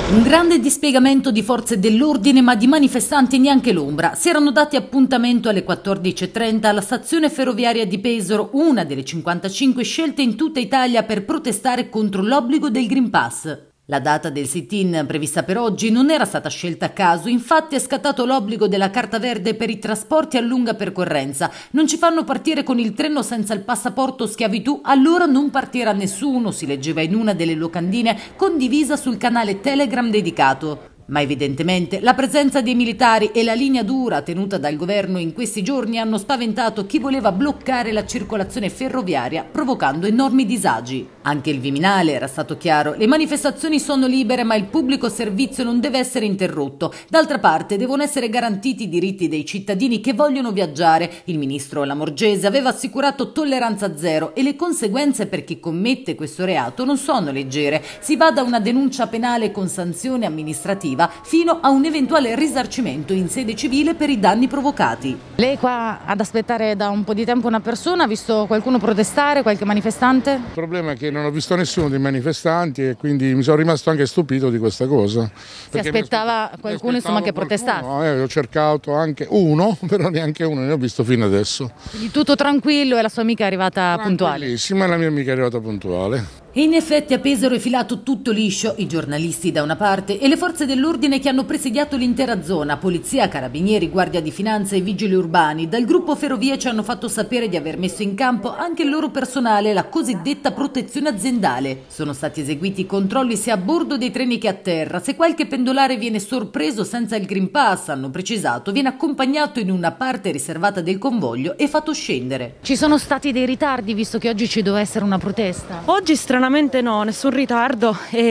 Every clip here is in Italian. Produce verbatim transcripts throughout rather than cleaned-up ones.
Un grande dispiegamento di forze dell'ordine, ma di manifestanti neanche l'ombra. Si erano dati appuntamento alle quattordici e trenta alla stazione ferroviaria di Pesaro, una delle cinquantacinque scelte in tutta Italia per protestare contro l'obbligo del Green Pass. La data del sit-in prevista per oggi non era stata scelta a caso, infatti è scattato l'obbligo della carta verde per i trasporti a lunga percorrenza. Non ci fanno partire con il treno senza il passaporto schiavitù, allora non partirà nessuno, si leggeva in una delle locandine condivisa sul canale Telegram dedicato. Ma evidentemente la presenza dei militari e la linea dura tenuta dal governo in questi giorni hanno spaventato chi voleva bloccare la circolazione ferroviaria, provocando enormi disagi. Anche il Viminale era stato chiaro: le manifestazioni sono libere, ma il pubblico servizio non deve essere interrotto. D'altra parte devono essere garantiti i diritti dei cittadini che vogliono viaggiare. Il ministro Lamorgese aveva assicurato tolleranza zero e le conseguenze per chi commette questo reato non sono leggere. Si va da una denuncia penale con sanzione amministrativa fino a un eventuale risarcimento in sede civile per i danni provocati. Lei è qua ad aspettare da un po' di tempo una persona, ha visto qualcuno protestare, qualche manifestante? Il problema è che non ho visto nessuno dei manifestanti e quindi mi sono rimasto anche stupito di questa cosa. Si aspettava qualcuno insomma che protestasse? No, eh, ho cercato anche uno, però neanche uno ne ho visto fino adesso. Quindi tutto tranquillo e la sua amica è arrivata puntuale? Tranquillissima, la mia amica è arrivata puntuale. E in effetti a Pesaro è filato tutto liscio, i giornalisti da una parte e le forze dell'ordine che hanno presidiato l'intera zona, polizia, carabinieri, guardia di finanza e vigili urbani. Dal gruppo Ferrovie ci hanno fatto sapere di aver messo in campo anche il loro personale, la cosiddetta protezione aziendale. Sono stati eseguiti controlli sia a bordo dei treni che a terra. Se qualche pendolare viene sorpreso senza il Green Pass, hanno precisato, viene accompagnato in una parte riservata del convoglio e fatto scendere. Ci sono stati dei ritardi visto che oggi ci doveva essere una protesta? Oggi stranamente no, nessun ritardo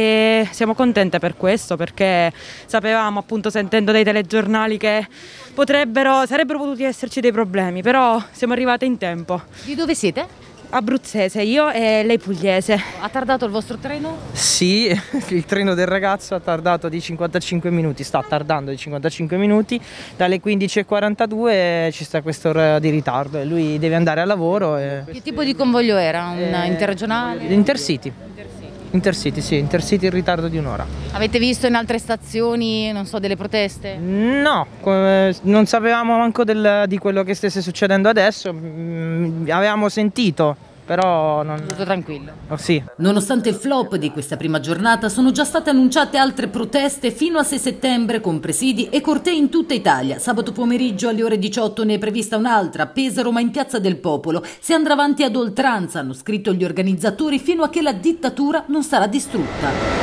e siamo contente per questo, perché sapevamo, appunto sentendo dai telegiornali, che potrebbero, sarebbero potuti esserci dei problemi, però siamo arrivate in tempo. Di dove siete? Abruzzese, io e lei pugliese. Ha tardato il vostro treno? Sì, il treno del ragazzo ha tardato di cinquantacinque minuti, sta tardando di cinquantacinque minuti, dalle quindici e quarantadue ci sta quest'ora di ritardo e lui deve andare al lavoro. E... Che tipo di convoglio era? Un eh, interregionale? Intercity. Intercity, sì, Intercity in ritardo di un'ora. Avete visto in altre stazioni, non so, delle proteste? No, non sapevamo manco del, di quello che stesse succedendo adesso, avevamo sentito, però non... Tutto tranquillo. Oh, sì. Nonostante il flop di questa prima giornata, sono già state annunciate altre proteste fino a sei settembre con presidi e cortei in tutta Italia. Sabato pomeriggio alle ore diciotto ne è prevista un'altra a Pesaro, ma in Piazza del Popolo. Si andrà avanti ad oltranza, hanno scritto gli organizzatori, fino a che la dittatura non sarà distrutta.